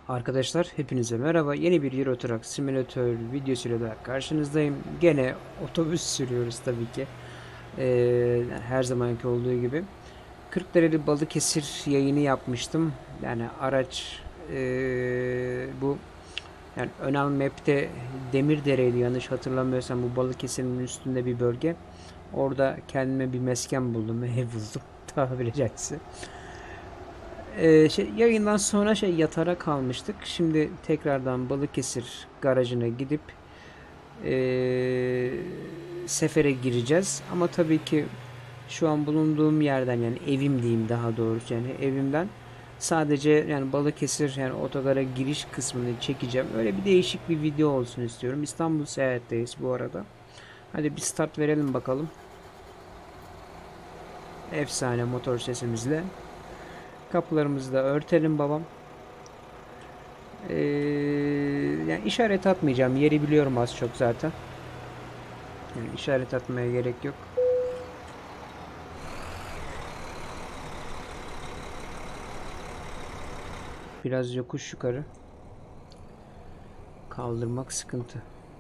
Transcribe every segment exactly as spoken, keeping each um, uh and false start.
Arkadaşlar hepinize merhaba. Yeni bir Euro Truck Simulator videosuyla da karşınızdayım. Gene otobüs sürüyoruz tabii ki. Ee, her zamanki olduğu gibi. Kırklareli Balıkesir yayını yapmıştım. Yani araç ee, bu yani Önal Map'te Demirdere'ydi yanlış hatırlamıyorsam, bu Balıkesir'in üstünde bir bölge. Orada kendime bir mesken buldum, ev buldum tabiri caizse. Ee, şey, yayından sonra şey yatara kalmıştık. Şimdi tekrardan Balıkesir garajına gidip ee, sefere gireceğiz. Ama tabii ki şu an bulunduğum yerden, yani evim diyeyim daha doğrusu, yani evimden sadece yani Balıkesir yani otogara giriş kısmını çekeceğim. Öyle bir değişik bir video olsun istiyorum. İstanbul seyahatteyiz bu arada. Hadi bir start verelim bakalım. Efsane motor sesimizle. Kapılarımızı da örtelim babam. Ee, yani işaret atmayacağım. Yeri biliyorum az çok zaten. Yani işaret atmaya gerek yok. Biraz yokuş yukarı. Kaldırmak sıkıntı.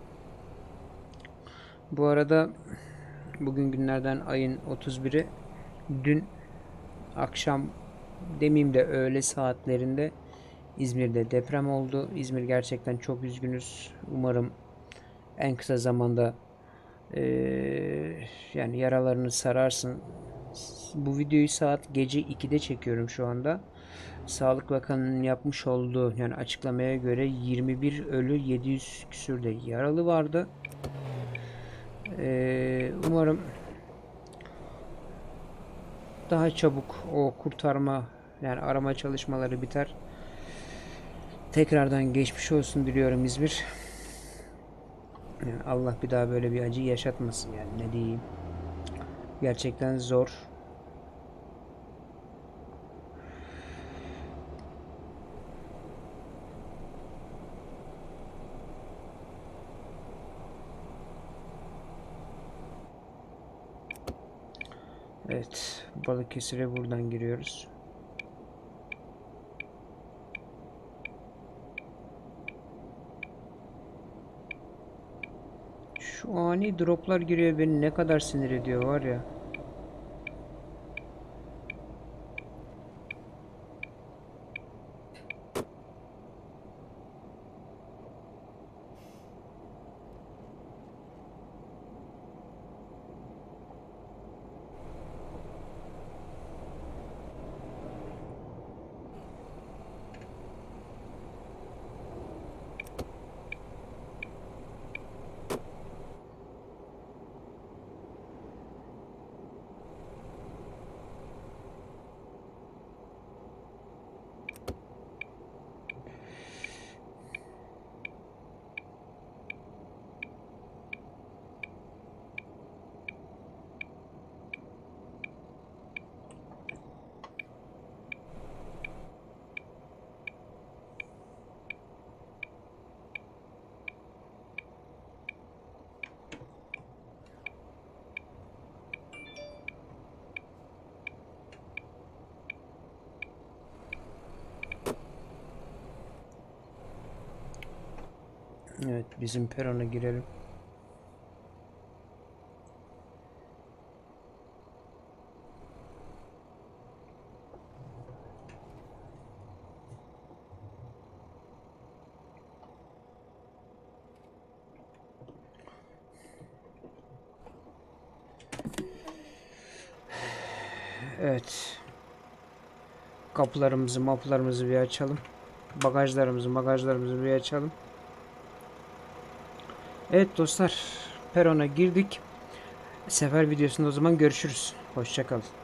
Bu arada bugün günlerden ayın otuz biri. Dün akşam demeyeyim de öğle saatlerinde İzmir'de deprem oldu. İzmir gerçekten çok üzgünüz. Umarım en kısa zamanda ee, yani yaralarını sararsın. Bu videoyu saat gece ikide çekiyorum şu anda. Sağlık Bakanı'nın yapmış olduğu yani açıklamaya göre yirmi bir ölü, yedi yüz küsür de yaralı vardı. Ee, umarım daha çabuk o kurtarma yani arama çalışmaları biter. Tekrardan geçmiş olsun diliyorum İzmir. Yani Allah bir daha böyle bir acı yaşatmasın, yani ne diyeyim. Gerçekten zor. Evet, Balıkesir'e buradan giriyoruz. Şu ani droplar giriyor, beni ne kadar sinir ediyor var ya. Evet, bizim perona girelim. Evet. Kapılarımızı, maplarımızı bir açalım. Bagajlarımızı, bagajlarımızı bir açalım. Evet dostlar, perona girdik. Sefer videosunda o zaman görüşürüz. Hoşça kalın.